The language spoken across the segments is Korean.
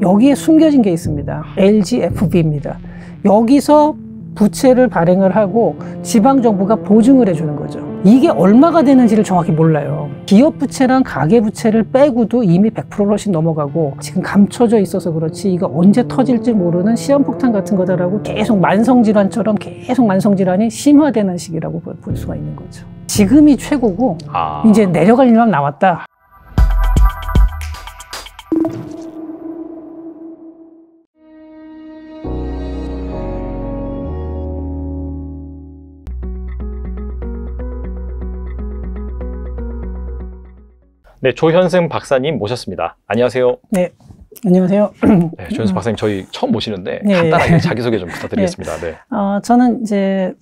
여기에 숨겨진 게 있습니다. LGFB입니다. 여기서 부채를 발행을 하고 지방정부가 보증을 해주는 거죠. 이게 얼마가 되는지를 정확히 몰라요. 기업 부채랑 가계 부채를 빼고도 이미 100%를 훨씬 넘어가고 지금 감춰져 있어서 그렇지 이거 언제 터질지 모르는 시한폭탄 같은 거다라고 계속 만성질환처럼 계속 만성질환이 심화되는 시기라고 볼 수가 있는 거죠. 지금이 최고고 이제 내려갈 일만 남았다. 네, 조현승 박사님 모셨습니다. 안녕하세요. 네, 안녕하세요. 네, 조현승 박사님 저희 처음 모시는데 간단하게 자기소개 좀 부탁드리겠습니다. 네. 저는 이제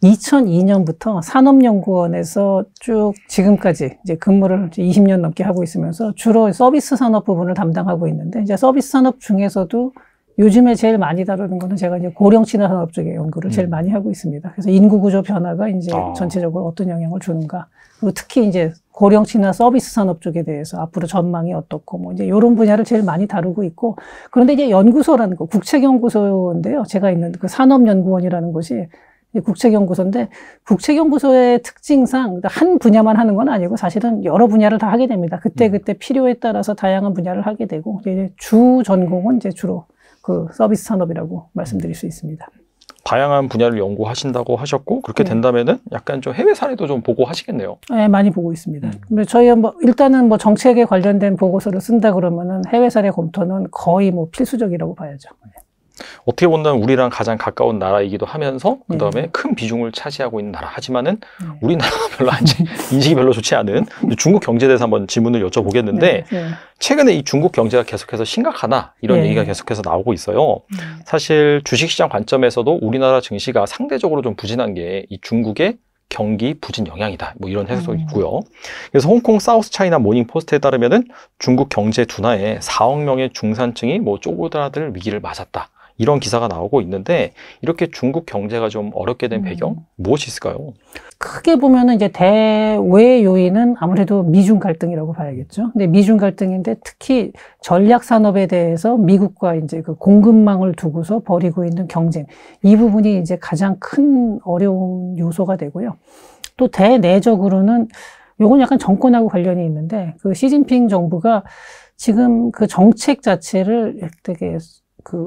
2002년부터 산업연구원에서 쭉 지금까지 이제 근무를 이제 20년 넘게 하고 있으면서 주로 서비스 산업 부분을 담당하고 있는데 이제 서비스 산업 중에서도 요즘에 제일 많이 다루는 거는 제가 이제 고령 친화 산업 쪽의 연구를 제일 많이 하고 있습니다. 그래서 인구 구조 변화가 이제 전체적으로 어떤 영향을 주는가, 그리고 특히 이제 고령 친화 서비스 산업 쪽에 대해서 앞으로 전망이 어떻고 뭐 이제 이런 분야를 제일 많이 다루고 있고, 그런데 이제 연구소라는 거, 국책연구소인데요. 제가 있는 그 산업연구원이라는 곳이 국책연구소인데, 국책연구소의 특징상 한 분야만 하는 건 아니고 사실은 여러 분야를 다 하게 됩니다. 그때 필요에 따라서 다양한 분야를 하게 되고, 이제 주 전공은 이제 주로 그 서비스 산업이라고 말씀드릴 수 있습니다. 다양한 분야를 연구하신다고 하셨고, 그렇게 된다면은 약간 좀 해외 사례도 좀 보고 하시겠네요. 네, 많이 보고 있습니다. 근데 저희가 뭐 일단은 뭐 정책에 관련된 보고서를 쓴다 그러면은 해외 사례 검토는 거의 뭐 필수적이라고 봐야죠. 어떻게 보면 우리랑 가장 가까운 나라이기도 하면서 그다음에 큰 비중을 차지하고 있는 나라. 하지만은 우리나라가 별로 인식이 별로 좋지 않은 중국 경제에 대해서 한번 질문을 여쭤보겠는데, 최근에 이 중국 경제가 계속해서 심각하다 이런 얘기가 계속해서 나오고 있어요. 사실 주식시장 관점에서도 우리나라 증시가 상대적으로 좀 부진한 게 이 중국의 경기 부진 영향이다, 뭐 이런 해석도 있고요. 그래서 홍콩 사우스 차이나 모닝 포스트에 따르면은 중국 경제 둔화에 4억 명의 중산층이 뭐 쪼그라들 위기를 맞았다, 이런 기사가 나오고 있는데, 이렇게 중국 경제가 좀 어렵게 된 배경 무엇이 있을까요? 크게 보면은 이제 대외 요인은 아무래도 미중 갈등이라고 봐야겠죠. 근데 미중 갈등인데 특히 전략 산업에 대해서 미국과 이제 그 공급망을 두고서 벌이고 있는 경쟁, 이 부분이 이제 가장 큰 어려운 요소가 되고요. 또 대내적으로는 요건 약간 정권하고 관련이 있는데, 그 시진핑 정부가 지금 그 정책 자체를 되게 그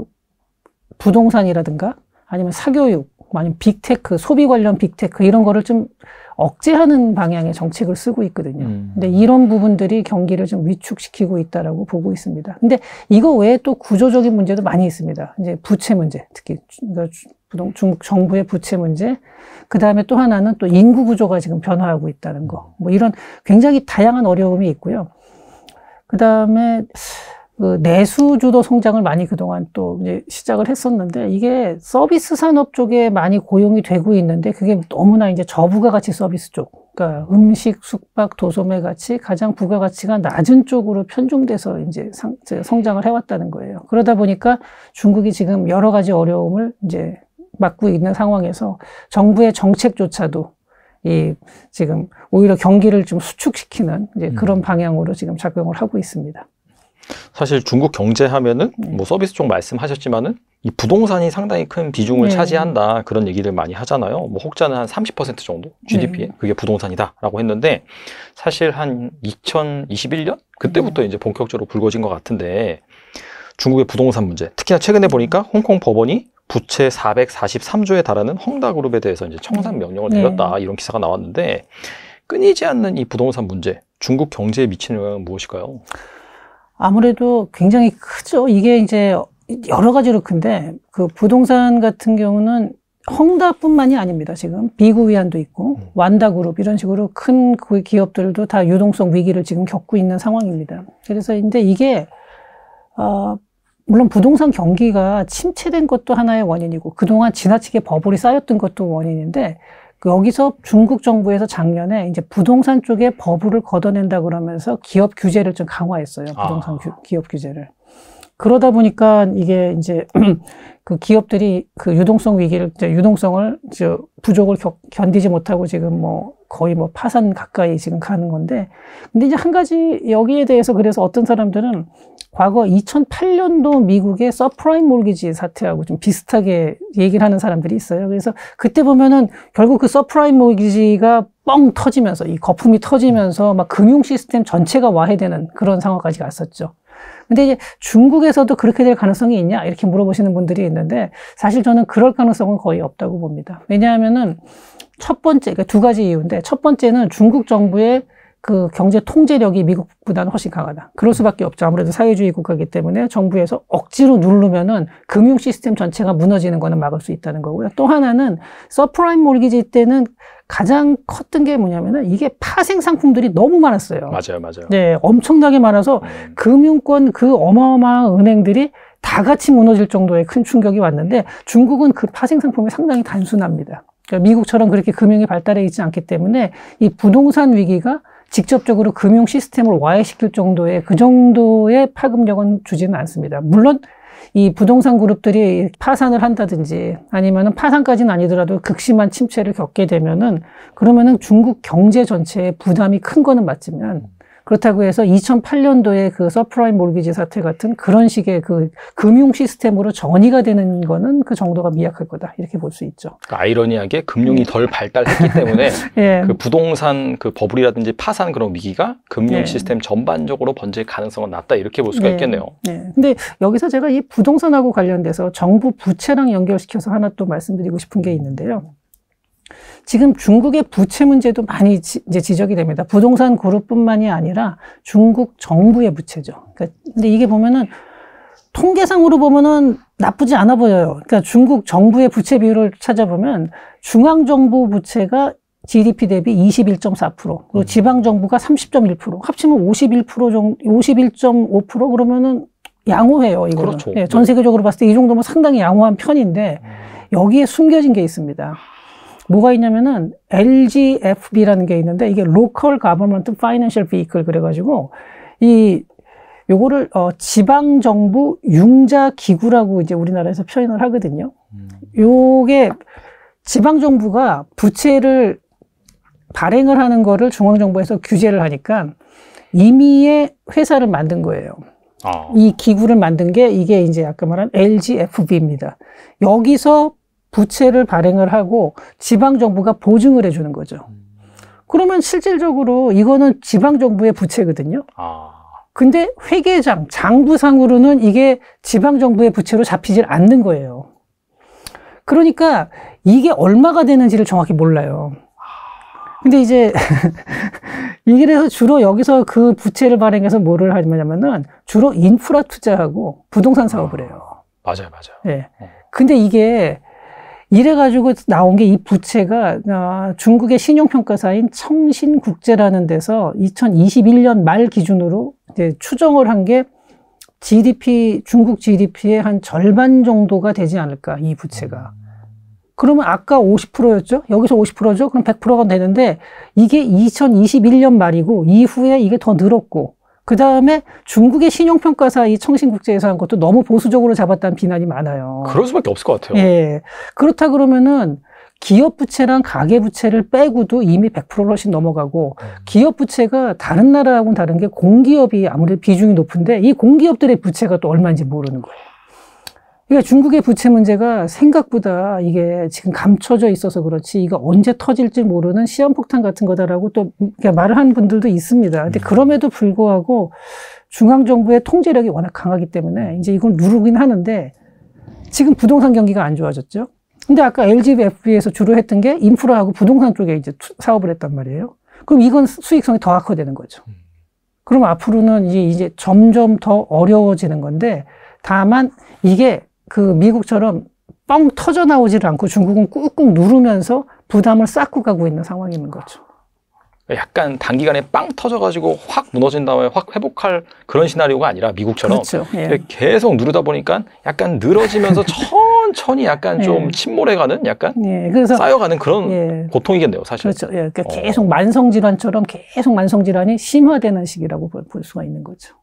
부동산이라든가 아니면 사교육, 아니면 빅테크, 소비 관련 빅테크 이런 거를 좀 억제하는 방향의 정책을 쓰고 있거든요. 근데 이런 부분들이 경기를 좀 위축시키고 있다라고 보고 있습니다. 근데 이거 외에 또 구조적인 문제도 많이 있습니다. 이제 부채 문제, 특히 중국 정부의 부채 문제, 그 다음에 또 하나는 또 인구 구조가 지금 변화하고 있다는 거, 뭐 이런 굉장히 다양한 어려움이 있고요. 그 다음에 그 내수주도 성장을 많이 그동안 또 이제 시작을 했었는데, 이게 서비스 산업 쪽에 많이 고용이 되고 있는데 그게 너무나 이제 저부가가치 서비스 쪽, 그러니까 음식, 숙박, 도소매 같이 가장 부가가치가 낮은 쪽으로 편중돼서 이제 성장을 해왔다는 거예요. 그러다 보니까 중국이 지금 여러 가지 어려움을 이제 맞고 있는 상황에서 정부의 정책조차도 지금 오히려 경기를 좀 수축시키는 이제 그런 방향으로 지금 작용을 하고 있습니다. 사실 중국 경제 하면은 뭐 서비스 쪽 말씀하셨지만은 이 부동산이 상당히 큰 비중을 차지한다, 그런 얘기를 많이 하잖아요. 뭐 혹자는 한 30% 정도 GDP에 그게 부동산이다라고 했는데, 사실 한 2021년 그때부터 이제 본격적으로 불거진 것 같은데, 중국의 부동산 문제, 특히나 최근에 보니까 홍콩 법원이 부채 443조에 달하는 헝다그룹에 대해서 이제 청산 명령을 내렸다, 이런 기사가 나왔는데, 끊이지 않는 이 부동산 문제, 중국 경제에 미치는 영향은 무엇일까요? 아무래도 굉장히 크죠. 이게 이제 여러 가지로 큰데, 그 부동산 같은 경우는 헝다뿐만이 아닙니다. 지금 비구위안도 있고 완다그룹 이런 식으로 큰 기업들도 다 유동성 위기를 지금 겪고 있는 상황입니다. 그래서 근데 이게 물론 부동산 경기가 침체된 것도 하나의 원인이고 그동안 지나치게 버블이 쌓였던 것도 원인인데, 여기서 중국 정부에서 작년에 이제 부동산 쪽에 버블을 걷어낸다 그러면서 기업 규제를 좀 강화했어요. 부동산 기업 규제를. 그러다 보니까 이게 이제 그 기업들이 그 유동성 위기를, 유동성을 부족을 견디지 못하고 지금 뭐 거의 뭐 파산 가까이 지금 가는 건데, 근데 이제 한 가지 여기에 대해서 그래서 어떤 사람들은 과거 2008년도 미국의 서프라임 몰기지 사태하고 좀 비슷하게 얘기를 하는 사람들이 있어요. 그래서 그때 보면은 결국 그 서프라임 몰기지가 뻥 터지면서 이 거품이 터지면서 막 금융 시스템 전체가 와해되는 그런 상황까지 갔었죠. 근데 이제 중국에서도 그렇게 될 가능성이 있냐 이렇게 물어보시는 분들이 있는데 사실 저는 그럴 가능성은 거의 없다고 봅니다. 왜냐하면은 첫 번째, 그러니까 두 가지 이유인데 첫 번째는 중국 정부의 그 경제 통제력이 미국보다는 훨씬 강하다. 그럴 수밖에 없죠. 아무래도 사회주의 국가이기 때문에 정부에서 억지로 누르면은 금융 시스템 전체가 무너지는 거는 막을 수 있다는 거고요. 또 하나는 서프라임 몰기지 때는 가장 컸던 게 뭐냐면은 이게 파생 상품들이 너무 많았어요. 맞아요, 맞아요. 네, 엄청나게 많아서 금융권 그 어마어마한 은행들이 다 같이 무너질 정도의 큰 충격이 왔는데 중국은 그 파생 상품이 상당히 단순합니다. 그러니까 미국처럼 그렇게 금융이 발달해 있지 않기 때문에 이 부동산 위기가 직접적으로 금융 시스템을 와해시킬 정도의 그 정도의 파급력은 주지는 않습니다. 물론 이 부동산 그룹들이 파산을 한다든지 아니면은 파산까지는 아니더라도 극심한 침체를 겪게 되면은 그러면은 중국 경제 전체에 부담이 큰 거는 맞지만 그렇다고 해서 2008년도에 그 서프라임 몰기지 사태 같은 그런 식의 그 금융 시스템으로 전이가 되는 거는 그 정도가 미약할 거다. 이렇게 볼 수 있죠. 그러니까 아이러니하게 금융이 덜 발달했기 때문에 예. 그 부동산 그 버블이라든지 파산 그런 위기가 금융 예. 시스템 전반적으로 번질 가능성은 낮다. 이렇게 볼 수가 있겠네요. 네. 근데 여기서 제가 이 부동산하고 관련돼서 정부 부채랑 연결시켜서 하나 또 말씀드리고 싶은 게 있는데요. 지금 중국의 부채 문제도 많이 이제 지적이 됩니다. 부동산 그룹뿐만이 아니라 중국 정부의 부채죠. 그러니까 근데 이게 보면은 통계상으로 보면은 나쁘지 않아 보여요. 그러니까 중국 정부의 부채 비율을 찾아보면 중앙정부 부채가 GDP 대비 21.4%, 그리고 지방정부가 30.1%, 합치면 51% 정도, 51.5% 그러면은 양호해요, 이거는. 그렇죠. 네, 전 세계적으로 봤을 때 이 정도면 상당히 양호한 편인데 여기에 숨겨진 게 있습니다. 뭐가 있냐면은 LGFB라는 게 있는데 이게 Local Government Financial Vehicle 그래가지고 요거를 지방정부 융자기구라고 이제 우리나라에서 표현을 하거든요. 요게 지방정부가 부채를 발행을 하는 거를 중앙정부에서 규제를 하니까 임의의 회사를 만든 거예요. 이 기구를 만든 게 이게 이제 아까 말한 LGFB입니다. 여기서 부채를 발행을 하고 지방정부가 보증을 해주는 거죠. 그러면 실질적으로 이거는 지방정부의 부채거든요. 근데 회계상, 장부상으로는 이게 지방정부의 부채로 잡히질 않는 거예요. 그러니까 이게 얼마가 되는지를 정확히 몰라요. 근데 이제 이래서 주로 여기서 그 부채를 발행해서 뭐를 하냐면은 주로 인프라 투자하고 부동산 사업을 해요. 맞아요, 맞아요. 네. 근데 이게 이래가지고 나온 게 이 부채가 중국의 신용평가사인 청신국제라는 데서 2021년 말 기준으로 이제 추정을 한 게 GDP, 중국 GDP의 한 절반 정도가 되지 않을까, 이 부채가. 그러면 아까 50%였죠? 여기서 50%죠? 그럼 100%가 되는데 이게 2021년 말이고 이후에 이게 더 늘었고 그 다음에 중국의 신용평가사 이 청신국제에서 한 것도 너무 보수적으로 잡았다는 비난이 많아요. 그럴 수밖에 없을 것 같아요. 예. 그렇다 그러면은 기업 부채랑 가계 부채를 빼고도 이미 100%를 훨씬 넘어가고 기업 부채가 다른 나라하고는 다른 게 공기업이 아무래도 비중이 높은데 이 공기업들의 부채가 또 얼마인지 모르는 거예요. 그러니까 중국의 부채 문제가 생각보다 이게 지금 감춰져 있어서 그렇지 이거 언제 터질지 모르는 시한폭탄 같은 거다라고 또 말을 하는 분들도 있습니다. 근데 그럼에도 불구하고 중앙정부의 통제력이 워낙 강하기 때문에 이제 이걸 누르긴 하는데 지금 부동산 경기가 안 좋아졌죠. 근데 아까 LGFB에서 주로 했던 게 인프라하고 부동산 쪽에 이제 사업을 했단 말이에요. 그럼 이건 수익성이 더 악화되는 거죠. 그럼 앞으로는 이제 점점 더 어려워지는 건데 다만 이게 그 미국처럼 뻥 터져 나오지를 않고 중국은 꾹꾹 누르면서 부담을 쌓고 가고 있는 상황이 있는 거죠. 약간 단기간에 빵 터져가지고 확 무너진 다음에 확 회복할 그런 시나리오가 아니라 미국처럼 그렇죠. 예. 계속 누르다 보니까 약간 늘어지면서 천천히 약간 좀 침몰해가는 약간 그래서 근데 그런 고통이겠네요, 사실. 그렇죠. 예. 그러니까 계속 만성질환처럼 계속 만성질환이 심화되는 시기라고 볼 수가 있는 거죠.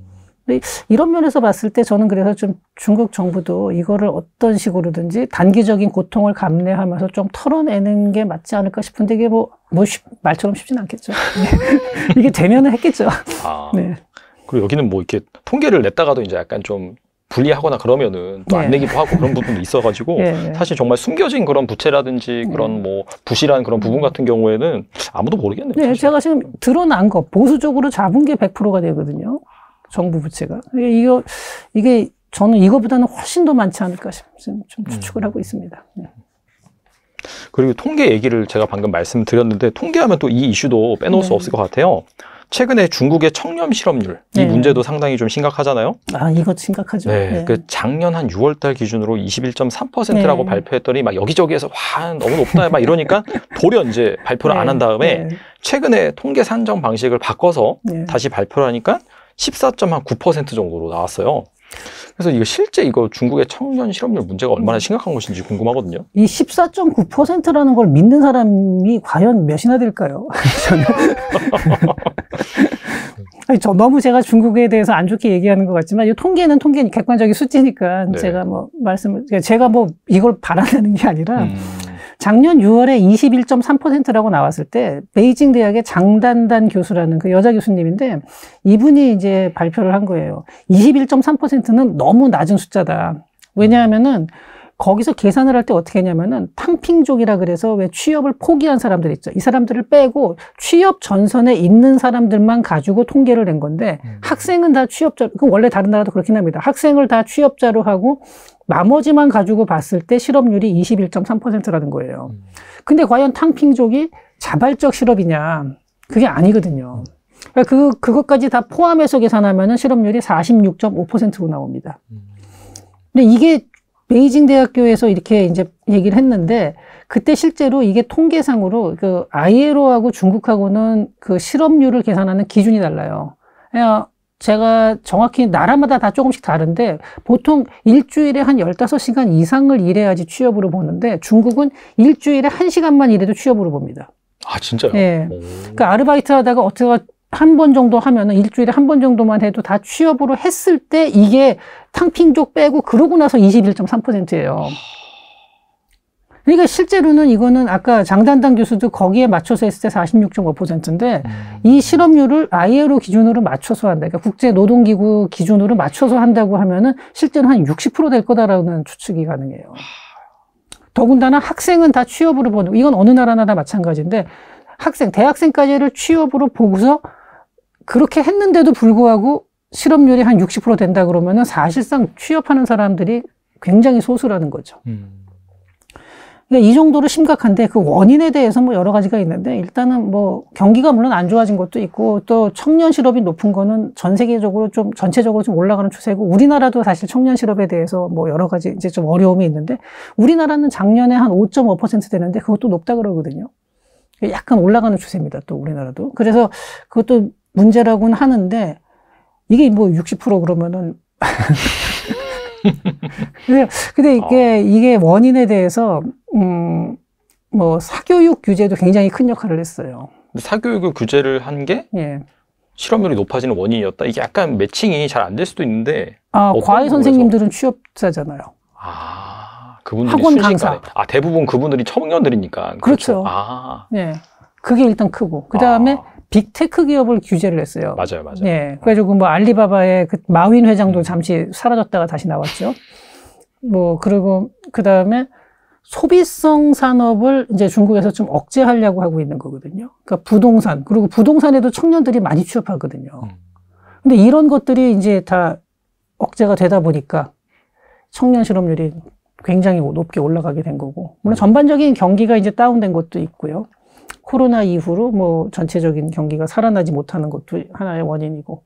이런 면에서 봤을 때 저는 그래서 좀 중국 정부도 이거를 어떤 식으로든지 단기적인 고통을 감내하면서 좀 털어내는 게 맞지 않을까 싶은데 이게 말처럼 쉽진 않겠죠. 이게 되면은 했겠죠. 네. 그리고 여기는 뭐 이렇게 통계를 냈다가도 이제 약간 좀 불리하거나 그러면은 또 안 내기도 하고 그런 부분도 있어가지고 사실 정말 숨겨진 그런 부채라든지 그런 뭐 부실한 그런 부분 같은 경우에는 아무도 모르겠네요. 네, 제가 지금 드러난 거 보수적으로 잡은 게 100%가 되거든요. 정부 부채가. 이게 저는 이거보다는 훨씬 더 많지 않을까 싶은 좀 추측을 하고 있습니다. 그리고 통계 얘기를 제가 방금 말씀드렸는데 통계하면 또 이 이슈도 빼놓을 수 없을 것 같아요. 최근에 중국의 청렴 실업률 이 문제도 상당히 좀 심각하잖아요. 아, 이거 심각하죠. 네, 그 작년 한 6월달 기준으로 21.3%라고 발표했더니 막 여기저기에서 와 너무 높다 막 이러니까 돌연 이제 발표를 안 한 다음에 최근에 통계 산정 방식을 바꿔서 다시 발표를 하니까 14.9% 정도로 나왔어요. 그래서 이거 실제 이거 중국의 청년 실업률 문제가 얼마나 심각한 것인지 궁금하거든요. 이 14.9%라는 걸 믿는 사람이 과연 몇이나 될까요? 아니, 너무 제가 중국에 대해서 안 좋게 얘기하는 것 같지만 이 통계는 객관적인 수치니까 제가 제가 이걸 바라는 게 아니라 작년 6월에 21.3%라고 나왔을 때 베이징 대학의 장단단 교수라는 그 여자 교수님인데 이분이 이제 발표를 한 거예요. 21.3%는 너무 낮은 숫자다. 왜냐하면은 거기서 계산을 할 때 어떻게 했냐면은 탕핑족이라 그래서 왜 취업을 포기한 사람들 있죠. 이 사람들을 빼고 취업 전선에 있는 사람들만 가지고 통계를 낸 건데 학생은 다 취업자, 그 원래 다른 나라도 그렇긴 합니다. 학생을 다 취업자로 하고 나머지만 가지고 봤을 때 실업률이 21.3%라는 거예요. 근데 과연 탕핑족이 자발적 실업이냐? 그게 아니거든요. 그러니까 그것까지 다 포함해서 계산하면은 실업률이 46.5%로 나옵니다. 근데 이게 베이징 대학교에서 이렇게 이제 얘기를 했는데 그때 실제로 이게 통계상으로 그 ILO하고 중국하고는 그 실업률을 계산하는 기준이 달라요. 제가 정확히 나라마다 다 조금씩 다른데 보통 일주일에 한 15시간 이상을 일해야지 취업으로 보는데 중국은 일주일에 1시간만 일해도 취업으로 봅니다. 아, 진짜요? 네. 그러니까 아르바이트 하다가 어떻게 한 번 정도 하면은 일주일에 한 번 정도만 해도 다 취업으로 했을 때 이게 탕핑족 빼고 그러고 나서 21.3%예요. 그러니까 실제로는 이거는 아까 장단단 교수도 거기에 맞춰서 했을 때 46.5%인데 이 실업률을 ILO 기준으로 맞춰서 한다. 그러니까 국제노동기구 기준으로 맞춰서 한다고 하면은 실제로 한 60% 될 거다라는 추측이 가능해요. 더군다나 학생은 다 취업으로 보는, 이건 어느 나라나 다 마찬가지인데 대학생까지를 취업으로 보고서 그렇게 했는데도 불구하고 실업률이 한 60% 된다 그러면은 사실상 취업하는 사람들이 굉장히 소수라는 거죠. 그러니까 이 정도로 심각한데 그 원인에 대해서 여러 가지가 있는데 일단은 경기가 물론 안 좋아진 것도 있고 또 청년 실업이 높은 거는 전 세계적으로 전체적으로 좀 올라가는 추세고 우리나라도 사실 청년 실업에 대해서 여러 가지 이제 좀 어려움이 있는데 우리나라는 작년에 한 5.5% 되는데 그것도 높다 그러거든요. 약간 올라가는 추세입니다. 또 우리나라도. 그래서 그것도 문제라고는 하는데 이게 60% 그러면은 근데 이게 원인에 대해서 사교육 규제도 굉장히 큰 역할을 했어요. 사교육을 규제를 한 게 실업률이 높아지는 원인이었다. 이게 약간 매칭이 잘 안 될 수도 있는데. 과외 선생님들은 취업자잖아요. 그분들이 학원 강사. 대부분 그분들이 청년들이니까. 그렇죠. 네. 그게 일단 크고. 그 다음에 빅테크 기업을 규제를 했어요. 맞아요. 네. 그래가지고 알리바바의 그 마윈 회장도 잠시 사라졌다가 다시 나왔죠. 그리고 그 다음에 소비성 산업을 이제 중국에서 좀 억제하려고 하고 있는 거거든요. 그러니까 부동산, 그리고 부동산에도 청년들이 많이 취업하거든요. 근데 이런 것들이 이제 다 억제가 되다 보니까 청년 실업률이 굉장히 높게 올라가게 된 거고. 물론 전반적인 경기가 이제 다운된 것도 있고요. 코로나 이후로 전체적인 경기가 살아나지 못하는 것도 하나의 원인이고.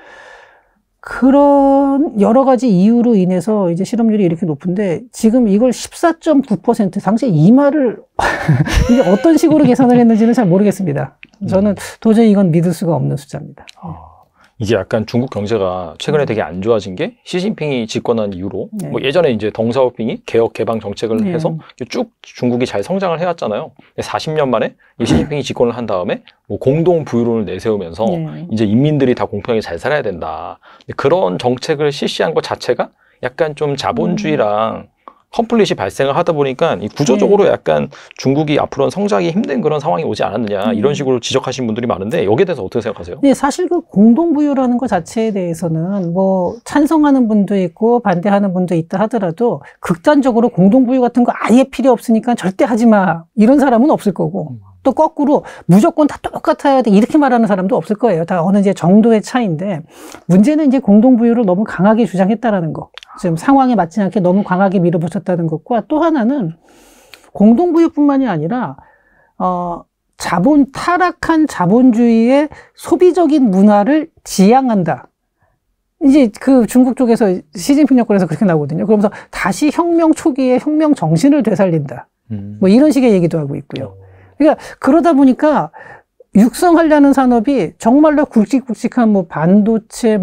그런 여러 가지 이유로 인해서 이제 실업률이 이렇게 높은데 지금 이걸 14.9% 당시에 이 말을 이게 어떤 식으로 계산을 했는지는 잘 모르겠습니다. 저는 도저히 이건 믿을 수가 없는 숫자입니다. 이게 약간 중국 경제가 최근에 되게 안 좋아진 게 시진핑이 집권한 이후로 예전에 이제 덩샤오핑이 개혁 개방 정책을 해서 쭉 중국이 잘 성장을 해왔잖아요. 40년 만에 시진핑이 집권을 한 다음에 공동 부유론을 내세우면서 이제 인민들이 다 공평하게 잘 살아야 된다. 그런 정책을 실시한 것 자체가 약간 좀 자본주의랑 컨플릿이 발생을 하다 보니까 이 구조적으로 약간 중국이 앞으로는 성장이 힘든 그런 상황이 오지 않았느냐 이런 식으로 지적하시는 분들이 많은데 여기에 대해서 어떻게 생각하세요? 네, 사실 그 공동부유라는 것 자체에 대해서는 뭐 찬성하는 분도 있고 반대하는 분도 있다 하더라도 극단적으로 공동부유 같은 거 아예 필요 없으니까 절대 하지 마 이런 사람은 없을 거고 또 거꾸로 무조건 다 똑같아야 돼 이렇게 말하는 사람도 없을 거예요. 다 어느 이제 정도의 차이인데 문제는 이제 공동부유를 너무 강하게 주장했다라는 거. 지금 상황에 맞지 않게 너무 강하게 밀어붙였다는 것과 또 하나는 공동부유뿐만이 아니라 타락한 자본주의의 소비적인 문화를 지향한다. 이제 그 중국 쪽에서 시진핑 정권에서 그렇게 나오거든요. 그러면서 다시 혁명 초기의 혁명 정신을 되살린다. 뭐 이런 식의 얘기도 하고 있고요. 그러니까 그러다 보니까 육성하려는 산업이 정말로 굵직굵직한 뭐 반도체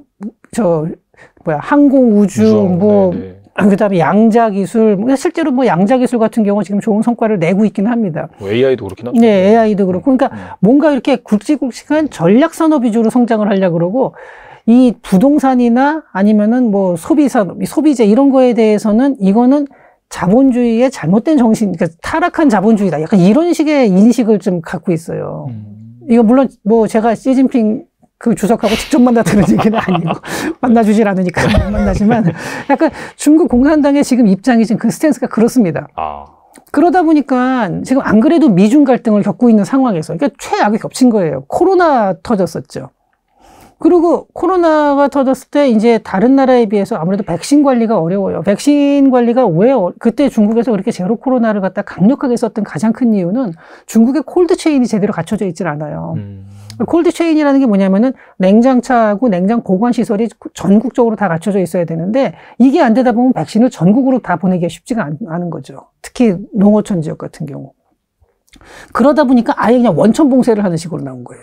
항공 우주 그다음에 양자 기술 실제로 뭐 양자 기술 같은 경우 지금 좋은 성과를 내고 있기는 합니다. AI도 그렇긴 하죠. 네, AI도 그렇고 그러니까 뭔가 이렇게 굵직굵직한 전략 산업 위주로 성장을 하려고 그러고 이 부동산이나 아니면은 뭐 소비산업, 소비재 이런 거에 대해서는 이거는 자본주의의 잘못된 정신, 그러니까 타락한 자본주의다. 약간 이런 식의 인식을 좀 갖고 있어요. 이거 물론 뭐 제가 시진핑 그 주석하고 직접 만났다는 얘기는 아니고 만나주질 않으니까 못 만나지만 약간 중국 공산당의 지금 입장이 지금 그 스탠스가 그렇습니다. 그러다 보니까 지금 안 그래도 미중 갈등을 겪고 있는 상황에서 그러니까 최악이 겹친 거예요. 코로나 터졌었죠. 그리고 코로나가 터졌을 때 이제 다른 나라에 비해서 아무래도 백신 관리가 어려워요. 백신 관리가 그때 중국에서 그렇게 제로 코로나를 갖다 강력하게 썼던 가장 큰 이유는 중국의 콜드 체인이 제대로 갖춰져 있질 않아요. 콜드 체인이라는 게 뭐냐면은 냉장차하고 냉장 보관 시설이 전국적으로 다 갖춰져 있어야 되는데 이게 안 되다 보면 백신을 전국으로 다 보내기가 쉽지가 않은 거죠. 특히 농어촌 지역 같은 경우. 그러다 보니까 아예 그냥 원천 봉쇄를 하는 식으로 나온 거예요.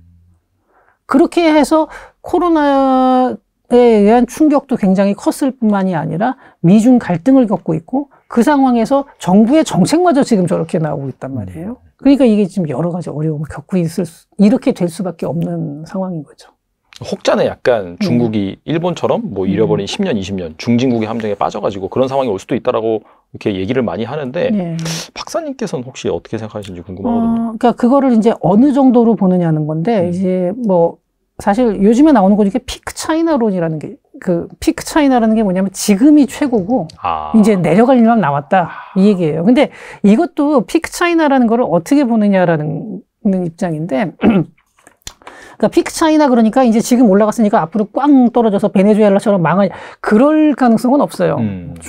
그렇게 해서 코로나에 의한 충격도 굉장히 컸을 뿐만이 아니라 미중 갈등을 겪고 있고 그 상황에서 정부의 정책마저 지금 저렇게 나오고 있단 말이에요. 그러니까 이게 지금 여러 가지 어려움을 겪고 이렇게 될 수밖에 없는 상황인 거죠. 혹자는 약간 중국이 일본처럼 뭐 잃어버린 10년, 20년 중진국의 함정에 빠져가지고 그런 상황이 올 수도 있다라고 이렇게 얘기를 많이 하는데 박사님께서는 혹시 어떻게 생각하시는지 궁금하거든요. 그러니까 그거를 이제 어느 정도로 보느냐는 건데 이제 뭐 사실 요즘에 나오는 거 중에 피크 차이나론이라는 게 피크 차이나라는 게 뭐냐면 지금이 최고고 이제 내려갈 일만 남았다 이 얘기예요. 근데 이것도 피크 차이나라는 거를 어떻게 보느냐라는 입장인데 그러니까 피크 차이나 그러니까 이제 지금 올라갔으니까 앞으로 꽝 떨어져서 베네수엘라처럼 그럴 가능성은 없어요.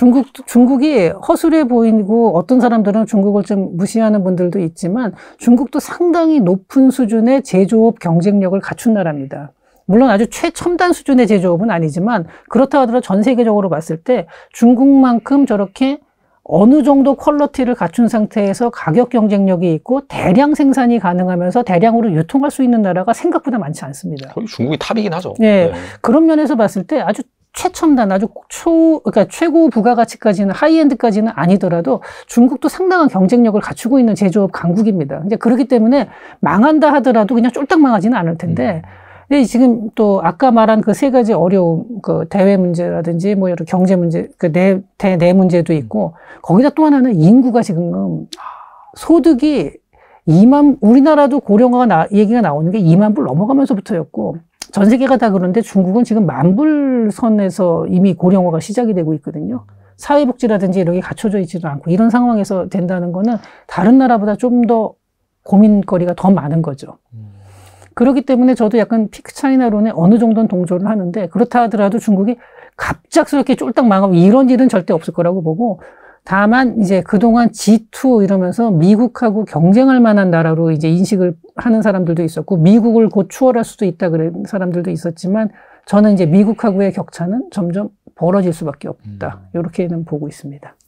중국이 허술해 보이고 어떤 사람들은 중국을 좀 무시하는 분들도 있지만 중국도 상당히 높은 수준의 제조업 경쟁력을 갖춘 나라입니다. 물론 아주 최첨단 수준의 제조업은 아니지만 그렇다 하더라도 전 세계적으로 봤을 때 중국만큼 저렇게 어느 정도 퀄리티를 갖춘 상태에서 가격 경쟁력이 있고 대량 생산이 가능하면서 대량으로 유통할 수 있는 나라가 생각보다 많지 않습니다. 거의 중국이 탑이긴 하죠. 네. 그런 면에서 봤을 때 아주 최첨단, 그러니까 최고 부가가치까지는 하이엔드까지는 아니더라도 중국도 상당한 경쟁력을 갖추고 있는 제조업 강국입니다. 이제 그렇기 때문에 망한다 하더라도 그냥 쫄딱 망하지는 않을 텐데 근데 지금 또 아까 말한 그 세 가지 어려움, 그 대외 문제라든지 뭐 여러 경제 문제, 그 내 문제도 있고 거기다 또 하나는 인구가 지금 소득이 우리나라도 고령화가 얘기가 나오는 게 2만 불 넘어가면서부터였고 전 세계가 다 그런데 중국은 지금 10,000불 선에서 이미 고령화가 시작이 되고 있거든요. 사회복지라든지 이런 게 갖춰져 있지도 않고 이런 상황에서 된다는 거는 다른 나라보다 좀 더 고민거리가 더 많은 거죠. 그렇기 때문에 저도 약간 피크 차이나론에 어느 정도는 동조를 하는데 그렇다 하더라도 중국이 갑작스럽게 쫄딱 망하고 이런 일은 절대 없을 거라고 보고 다만 이제 그동안 G2 이러면서 미국하고 경쟁할 만한 나라로 이제 인식을 하는 사람들도 있었고 미국을 곧 추월할 수도 있다 그런 사람들도 있었지만 저는 이제 미국하고의 격차는 점점 벌어질 수밖에 없다. 이렇게는 보고 있습니다.